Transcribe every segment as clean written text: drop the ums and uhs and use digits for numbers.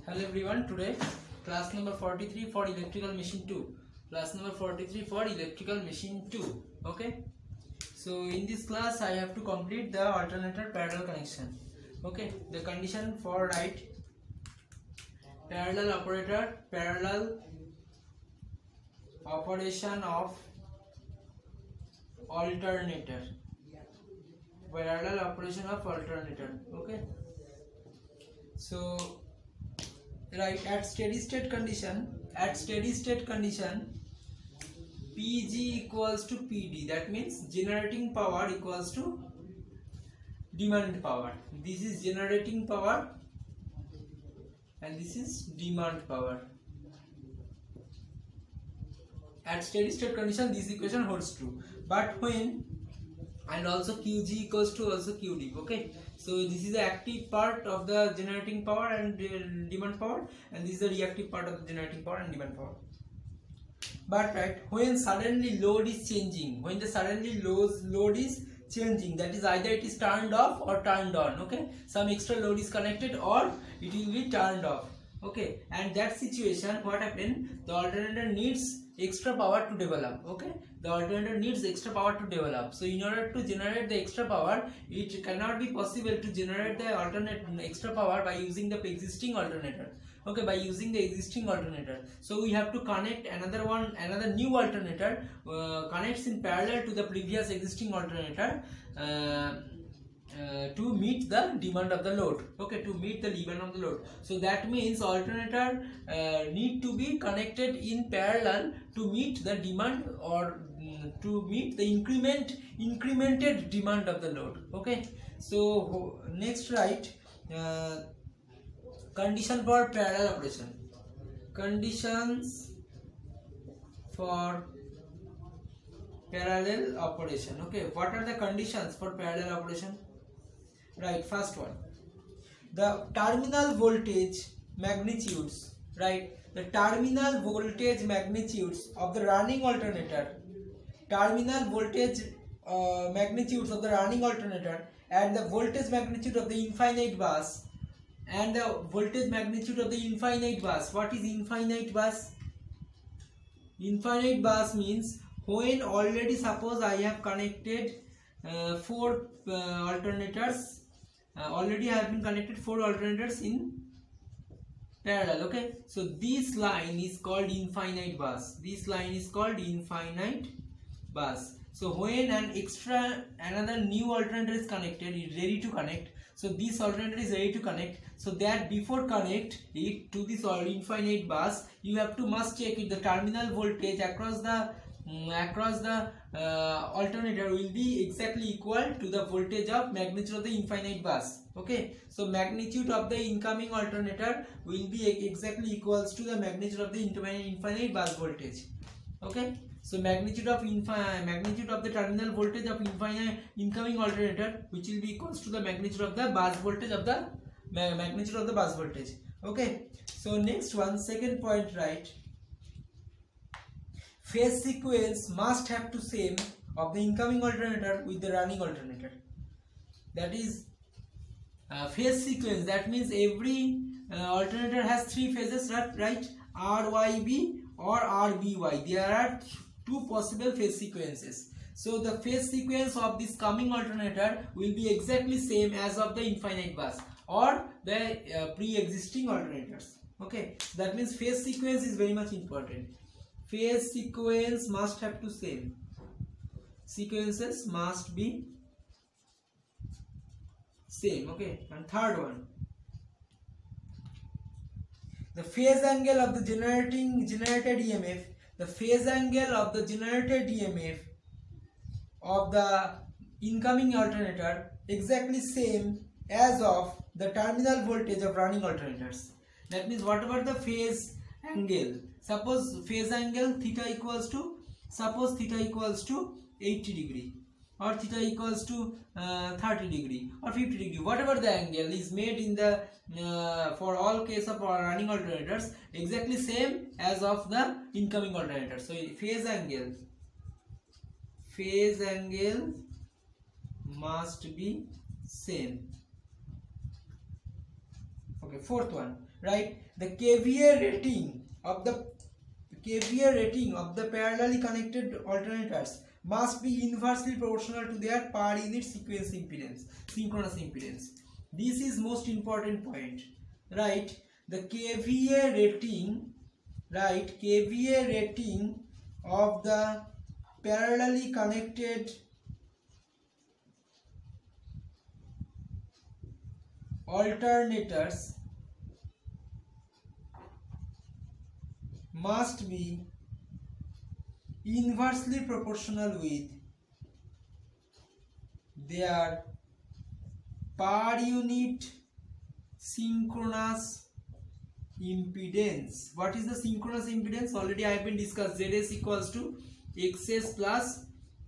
Hello everyone, today class number 43 for electrical machine 2. Class number 43 for electrical machine 2. Okay. So in this class I have to complete the alternator parallel connection. Okay. The condition for write parallel operator, parallel operation of alternator. Parallel operation of alternator. Okay. So right, at steady state condition, Pg equals to Pd. That means generating power equals to demand power. This is generating power and this is demand power. At steady state condition this equation holds true, but when and also Qg equals to also Qd. Okay, so this is the active part of the generating power and demand power, and this is the reactive part of the generating power and demand power. But right, when suddenly load is changing, when the suddenly load is changing, that is either it is turned off or turned on. Okay, some extra load is connected or it will be turned off. Okay, and that situation, what happened, the alternator needs extra power to develop. Okay, the alternator needs extra power to develop. So in order to generate the extra power, it cannot be possible to generate the extra power by using the existing alternator. Okay, by using the existing alternator, so we have to connect another new alternator, connects in parallel to the previous existing alternator, to meet the demand of the load. Okay, to meet the demand of the load. So that means alternator need to be connected in parallel to meet the demand or to meet the incremented demand of the load. Okay, so next write condition for parallel operation. Conditions for parallel operation. Okay, what are the conditions for parallel operation? Right, first one, the terminal voltage magnitudes. Right, the terminal voltage magnitudes of the running alternator, terminal voltage magnitudes of the running alternator, and the voltage magnitude of the infinite bus, and the voltage magnitude of the infinite bus. What is infinite bus? Infinite bus means when already suppose I have connected four alternators. Already I have been connected four alternators in parallel. Okay, so this line is called infinite bus. This line is called infinite bus. So when another new alternator is connected, is ready to connect. So this alternator is ready to connect. So that before connect it to this infinite bus, you have to must check if the terminal voltage across the alternator will be exactly equal to the voltage of magnitude of the infinite bus. Okay, so magnitude of the incoming alternator will be exactly equals to the magnitude of the infinite bus voltage. Okay, so magnitude of the terminal voltage of incoming alternator, which will be equals to the magnitude of the bus voltage of the magnitude of the bus voltage. Okay, so next one, second point, right, phase sequence must have to same of the incoming alternator with the running alternator. That is phase sequence. That means every alternator has three phases, right? RYB or RBY. There are two possible phase sequences. So the phase sequence of this coming alternator will be exactly same as of the infinite bus or the pre-existing alternators. Okay, that means phase sequence is very much important. Phase sequence must have to same. Sequences must be same. Okay, and third one, the phase angle of the generated EMF, the phase angle of the generated EMF of the incoming alternator exactly same as of the terminal voltage of running alternators. That means whatever the phase angle, suppose phase angle theta equals to 80 degree or theta equals to 30 degree or 50 degree, whatever the angle is made in the for all case of running alternators exactly same as of the incoming alternator. So phase angle must be same. Okay, fourth one, right? The KVA rating of the parallelly connected alternators must be inversely proportional to their per unit synchronous impedance. This is most important point, right? The KVA rating, right? KVA rating of the parallelly connected alternators must be inversely proportional with their per unit synchronous impedance. What is the synchronous impedance? Already I have been discussed. ZS equals to XS plus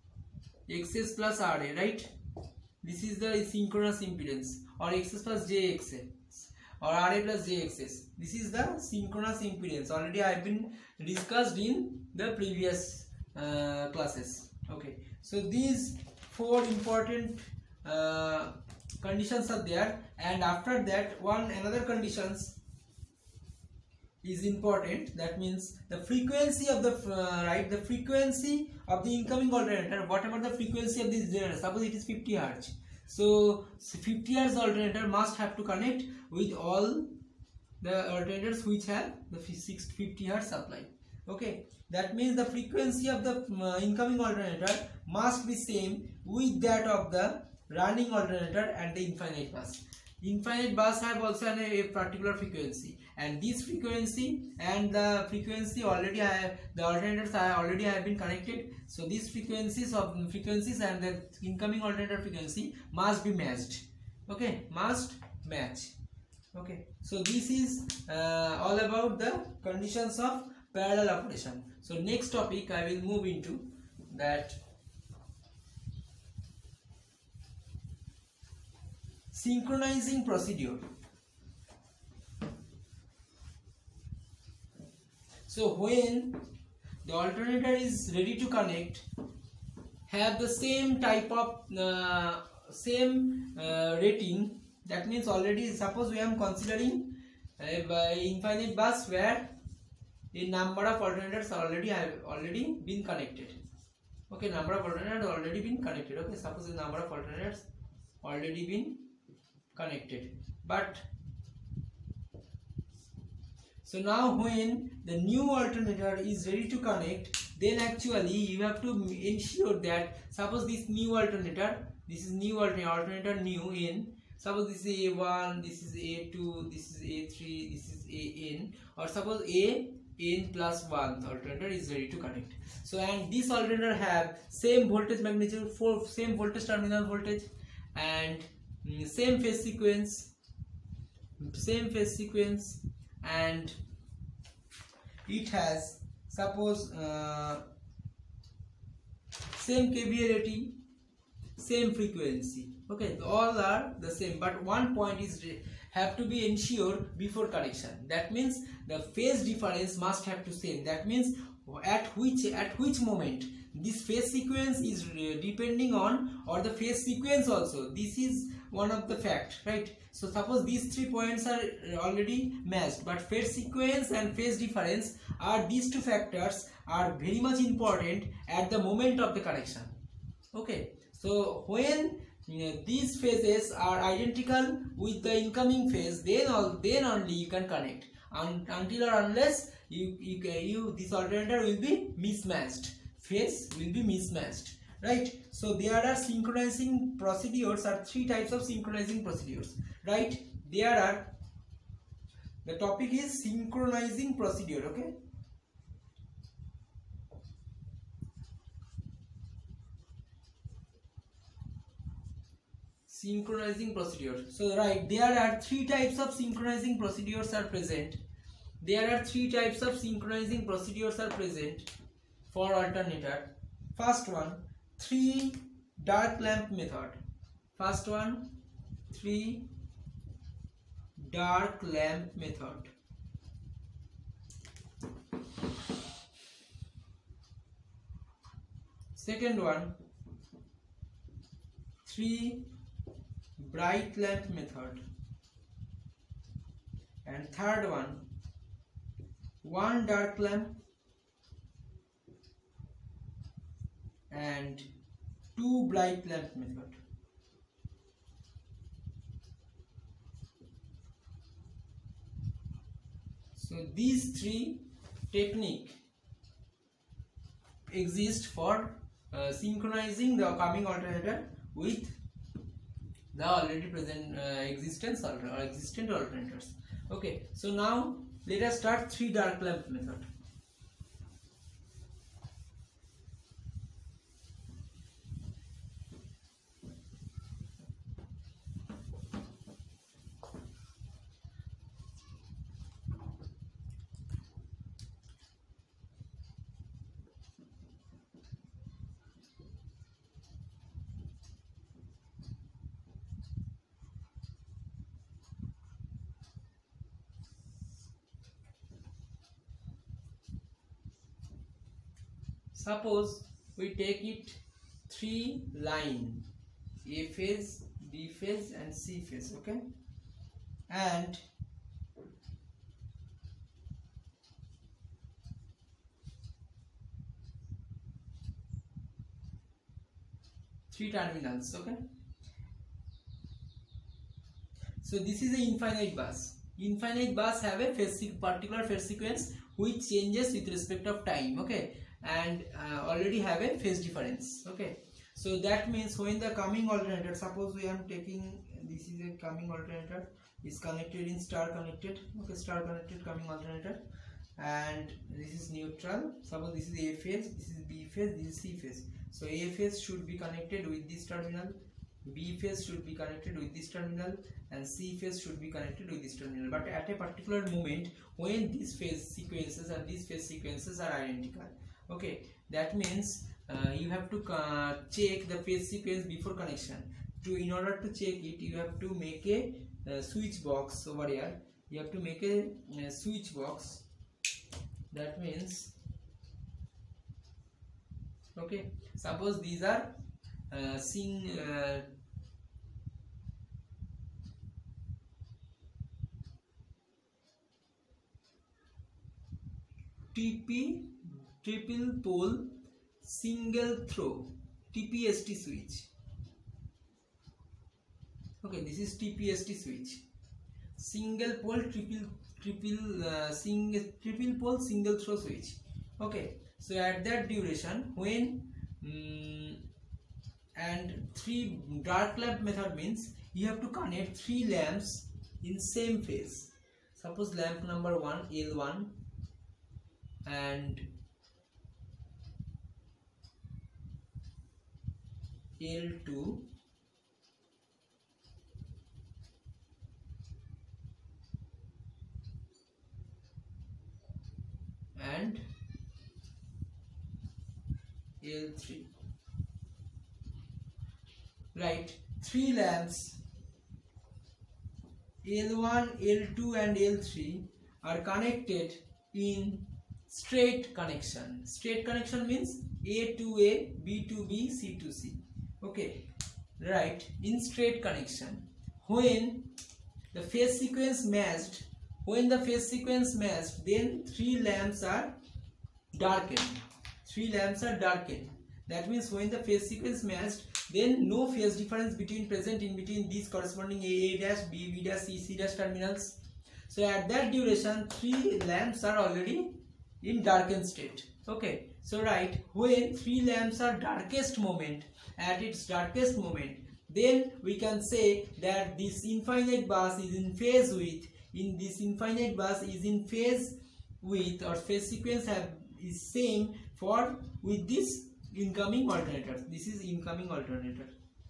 RA, right? This is the synchronous impedance, or XS plus JXS or RA plus JXS. This is the synchronous impedance. Already I have been discussed in the previous classes. Okay, so these four important conditions are there, and after that another conditions is important. That means the frequency of the the frequency of the incoming alternator, whatever the frequency of this generator, suppose it is 50 Hz. So 50 Hz alternator must have to connect with all the alternators which have the 50 Hz supply. Okay, that means the frequency of the incoming alternator must be same with that of the running alternator and the infinite bus. Infinite bus have also a particular frequency, and this frequency and the frequency already the alternators already have been connected. So these frequencies and the incoming alternator frequency must be matched. Okay, must match. Okay, so this is all about the conditions of parallel operation. So next topic I will move into that synchronizing procedure. So when the alternator is ready to connect, have the same type of rating. That means already, suppose we are considering infinite bus where a number of alternators have already been connected. Okay, number of alternators already been connected. Okay, suppose the number of alternators already been connected, but so now when the new alternator is ready to connect, then actually you have to ensure that, suppose this new alternator, this is new alternator new in, suppose this is A1, this is A2, this is A3, this is AN, or suppose AN plus 1 alternator is ready to connect. So and this alternator have same voltage magnitude, same voltage terminal voltage, and same phase sequence, and it has, suppose same KVA rating, same frequency. Okay, all are the same, but one point is have to be ensured before connection. That means the phase difference must have to same. That means at which moment this phase sequence is depending on, or the phase sequence also, this is one of the fact, right? So suppose these 3 points are already matched, but phase sequence and phase difference are, these two factors are very much important at the moment of the connection. Okay, so when these phases are identical with the incoming phase, then only you can connect, until or unless this alternator will be mismatched, phase will be mismatched, right? So there are synchronizing procedures, are 3 types of synchronizing procedures, right? There are, the topic is synchronizing procedure. Okay, synchronizing procedure. So right, there are 3 types of synchronizing procedures are present. There are 3 types of synchronizing procedures are present for alternator. First one, 3 dark lamp method. First one, 3 dark lamp method. Second one, 3 bright lamp method. and third one dark lamp and 2 bright lamp method. So these three techniques exist for synchronizing the coming alternator with the already present existent alternators. Okay, so now let us start 3 dark lamp method. Suppose we take it 3 line, A phase, B phase and C phase, okay, and three terminals, okay. So this is an infinite bus. Infinite bus have a particular phase sequence which changes with respect of time, okay, and already have a phase difference, okay. So that means when the coming alternator, suppose we are taking, this is a coming alternator, is connected in star connected, okay, star connected coming alternator, and this is neutral. Suppose this is A phase, this is B phase, this is C phase. So A phase should be connected with this terminal, B phase should be connected with this terminal, and C phase should be connected with this terminal. But at a particular moment when these phase sequences and these phase sequences are identical, okay, that means you have to check the phase sequence before connection. In order to check it, you have to make a switch box over here. You have to make a switch box. That means, okay, suppose these are TP triple pole single throw TPST switch. Okay, this is TPST switch. Single pole triple pole single throw switch. Okay, so at that duration, when and 3 dark lamp method means you have to connect 3 lamps in same phase. Suppose lamp number 1 L1 and L2 and L3. Right, 3 lamps L1, L2 and L3 are connected in straight connection. Straight connection means A to A, B to B, C to C. Okay, right, in straight connection. When the phase sequence matched, then 3 lamps are darkened. 3 lamps are darkened. That means when the phase sequence matched, then no phase difference present in between these corresponding A dash, B dash, C dash terminals. So at that duration, 3 lamps are already in darkened state. Okay, so right, when 3 lamps are darkest moment, at its darkest moment, then we can say that this infinite bus is in phase with, or phase sequence is same for with this incoming alternator. This is incoming alternator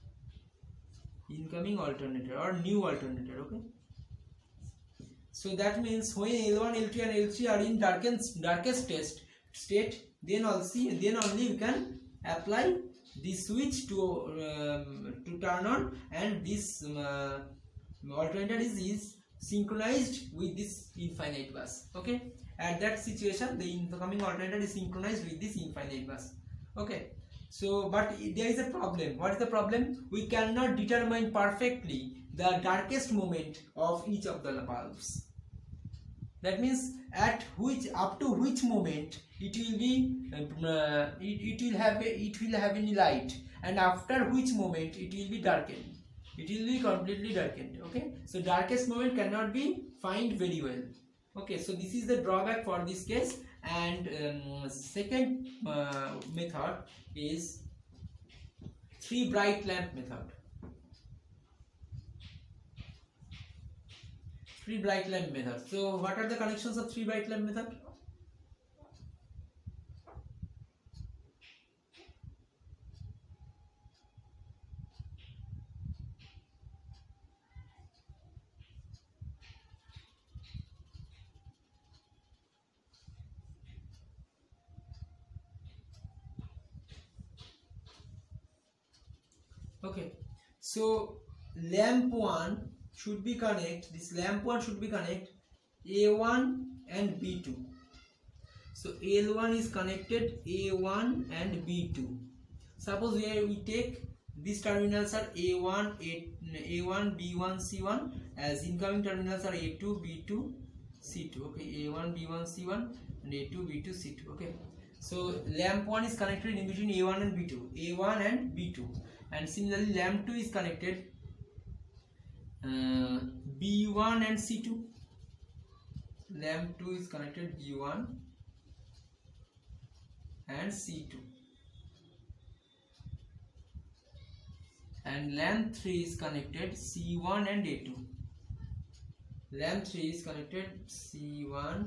or new alternator, okay. So that means when L1, L2 and L3 are in darkest state, then only you can apply this switch to turn on, and this alternator is synchronized with this infinite bus, okay. At that situation, the incoming alternator is synchronized with this infinite bus, okay. So but there is a problem. What is the problem? We cannot determine perfectly the darkest moment of each of the bulbs. That means at which, up to which moment it will be it will have any light, and after which moment it will be darkened. It will be completely darkened. Okay, so darkest moment cannot be find very well. Okay, so this is the drawback for this case. And second method is 3 bright lamp method. 3 bright lamp method. So what are the connections of 3 bright lamp method? Okay, so lamp 1 should be connect, this lamp 1 should be connect A1 and B2. So L1 is connected A1 and B2. Suppose we take these terminals are A1, A1, B1, C1, as incoming terminals are A2, B2, C2. Okay, A1, B1, C1 and A2, B2, C2. Okay, so lamp 1 is connected in between A1 and B2, A1 and B2. And similarly lamp 2 is connected B1 and C2. Lamp 2 is connected B1 and C2. And lamp 3 is connected C1 and A2. Lamp 3 is connected C1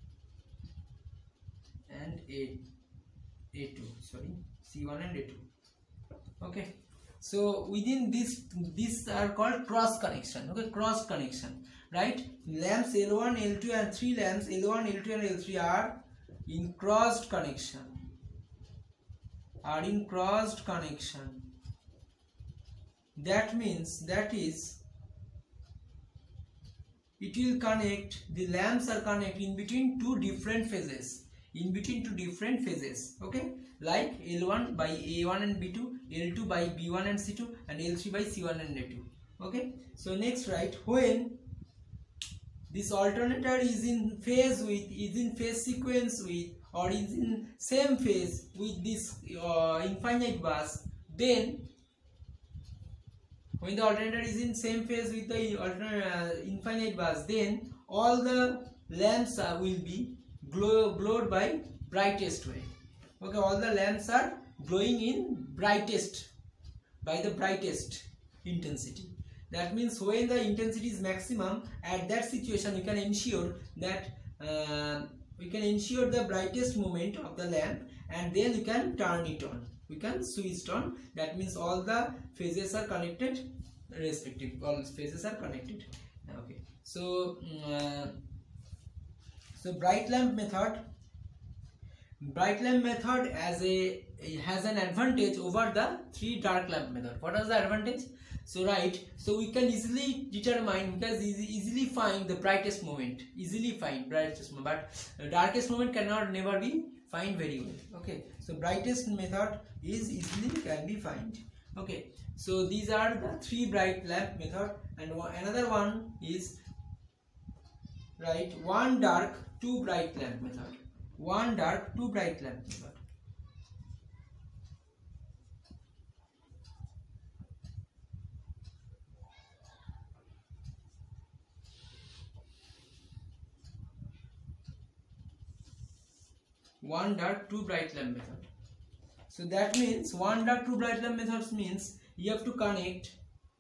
and A2. Sorry, C1 and A2. Okay. So within this, these are called cross connection. Okay, cross connection, right? Lamps L1, L2 and 3 lamps L1, L2 and L3 are in crossed connection. That means, that is, it will connect, the lamps are connected in between 2 different phases. Okay, like L1 by A1 and B2, L2 by B1 and C2, and L3 by C1 and A2. Okay, so next, right, when this alternator is in phase with, is in phase sequence with, or is in same phase with this infinite bus, then when the alternator is in same phase with the infinite bus, then all the lamps will be glowed by brightest way. Okay, all the lamps are glowing in brightest, by the brightest intensity. That means when the intensity is maximum, at that situation we can ensure that the brightest moment of the lamp, and then we can turn it on, we can switch it on. That means all the phases are connected, all phases are connected. Okay, so so bright lamp method has an advantage over the 3 dark lamp method. What is the advantage? So right, so we can easily determine, because easily find the brightest moment, but darkest moment never be find very well. Okay, so brightest method is easily can be find. Okay, so these are the 3 bright lamp method, and another one is, right, 1 dark 2 bright lamp method. 1 dark 2 bright lamp method. One dark 2 bright lamp method. So that means 1 dark 2 bright lamp methods means you have to connect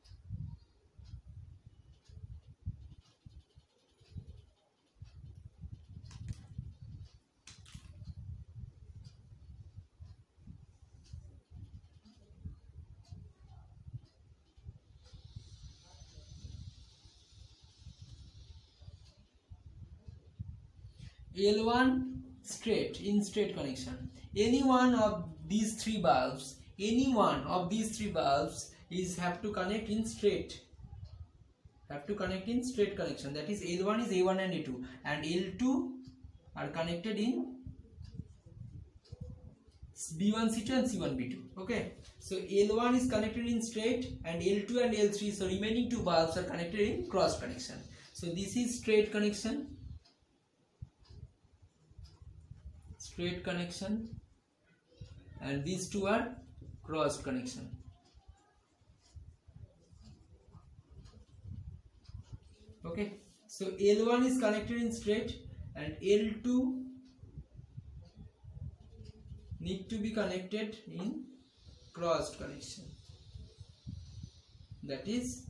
L1 straight, in straight connection. Any one of these 3 bulbs, is have to connect in straight. Connection. That is L1 is A1 and A2, and L2 are connected in B1 C2 and C1 B2. Okay, so L1 is connected in straight, and L2 and L3, so remaining 2 bulbs are connected in cross connection. So this is straight connection. straight connection, and these two are crossed connection. Okay, so L1 is connected in straight and L2 need to be connected in crossed connection, that is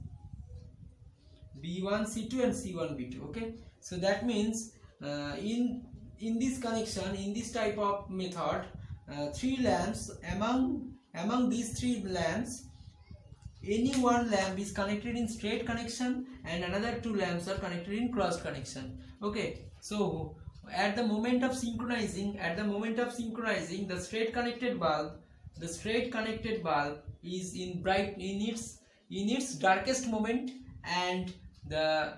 B1 C2 and C1 B2. Okay, so that means in this connection, in this type of method, three lamps, among these three lamps, any one lamp is connected in straight connection and another two lamps are connected in crossed connection. Okay, so at the moment of synchronizing, the straight connected bulb is in its darkest moment, and the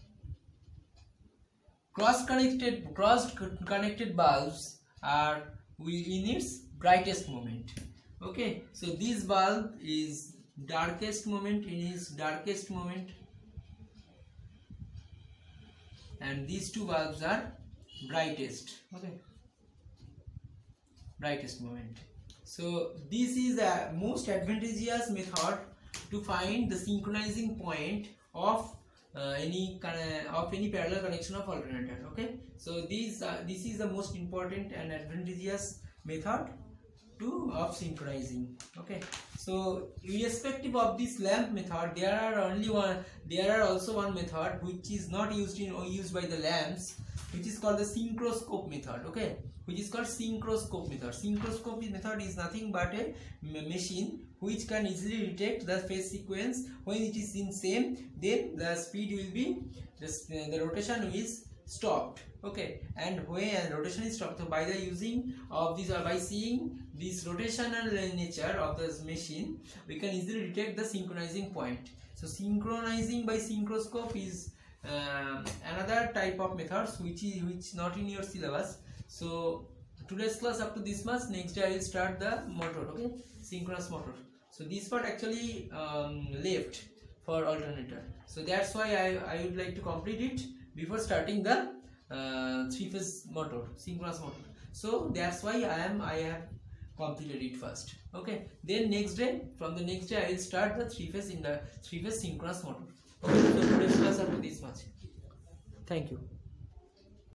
cross connected bulbs are in its brightest moment. Okay, so this bulb is darkest moment, in its darkest moment, and these two bulbs are brightest. Okay, brightest moment. So this is a most advantageous method to find the synchronizing point of any parallel connection of alternator. Okay, so this is the most important and advantageous method of synchronizing. Okay, so irrespective of this lamp method, there are also one method which is not used by the lamps, which is called the synchroscope method. Okay, which is called synchroscope method. Synchroscope method is nothing but a machine which can easily detect the phase sequence. When it is in same, then the speed will be the rotation is stopped. Okay, and when rotation is stopped, so by the using of this, or by seeing this rotational nature of this machine, we can easily detect the synchronizing point. So synchronizing by synchroscope is another type of methods which not in your syllabus. So today's class up to this much. Next day I will start the motor. Okay, synchronous motor. So this part actually left for alternator, so that's why I would like to complete it before starting the three-phase motor, synchronous motor. So that's why I have completed it first. Okay, then from the next day I will start the three-phase synchronous motor. Okay, so today's class up to this much. Thank you.